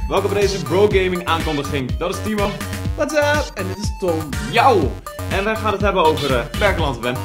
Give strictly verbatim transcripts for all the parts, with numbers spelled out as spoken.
Welkom bij deze Bro Gaming aankondiging. Dat is Timo. What's up? En dit is Tom. Jou! En wij gaan het hebben over uh, Berkeland F M.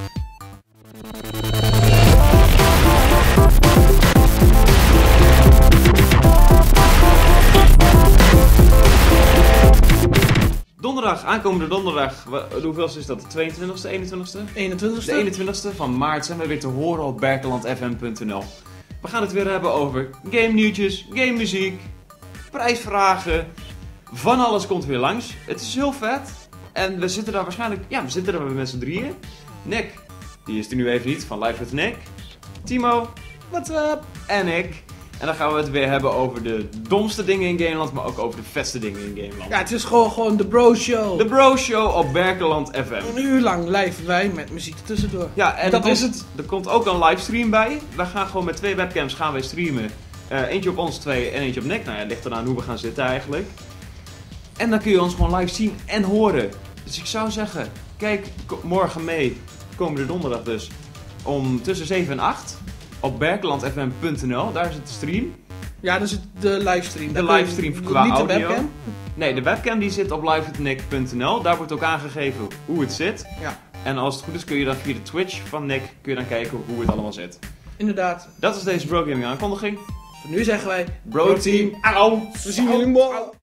Donderdag, aankomende donderdag, de hoeveelste is dat? De tweeëntwintigste, eenentwintigste? eenentwintigste. De eenentwintigste van maart zijn we weer te horen op berkeland f m punt n l. We gaan het weer hebben over game nieuwtjes, game muziek, prijsvragen. Van alles komt weer langs. Het is heel vet. En we zitten daar waarschijnlijk, ja we zitten daar met z'n drieën. Nick, die is er nu even niet, van Live with Nick. Timo, What's up? en ik. En dan gaan we het weer hebben over de domste dingen in Gameland, maar ook over de vetste dingen in Gameland. Ja, het is gewoon, gewoon de Bro Show. De Bro Show op Berkeland F M. Een uur lang live wij met muziek ertussendoor. Ja, en dat er is komt, het. Er komt ook een livestream bij. We gaan gewoon met twee webcams gaan wij streamen. Uh, eentje op ons twee en eentje op Nick. Nou ja, ligt eraan hoe we gaan zitten eigenlijk. En dan kun je ons gewoon live zien en horen. Dus ik zou zeggen, kijk morgen mee, komende donderdag dus, om tussen zeven en acht op berkeland f m punt n l. Daar is het de stream. Ja, dat is de livestream. De Daar livestream kun je- qua niet de audio. webcam. Nee, de webcam die zit op live with nick punt n l. Daar wordt ook aangegeven hoe het zit. Ja, En als het goed is kun je dan via de Twitch van Nick kun je dan kijken hoe het allemaal zit. inderdaad. Dat is deze Bro Gaming aankondiging. Voor nu zeggen wij... Bro Team, auw! We zien jullie morgen.